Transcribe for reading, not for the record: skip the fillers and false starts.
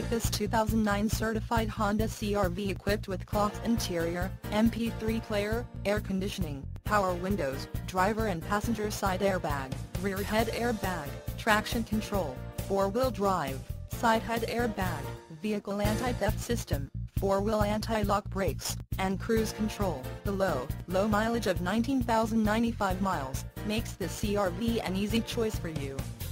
This 2009 certified Honda CR-V equipped with cloth interior, MP3 player, air conditioning, power windows, driver and passenger side airbag, rear head airbag, traction control, 4-wheel drive, side head airbag, vehicle anti-theft system, 4-wheel anti-lock brakes, and cruise control. The low mileage of 19,095 miles makes the CR-V an easy choice for you.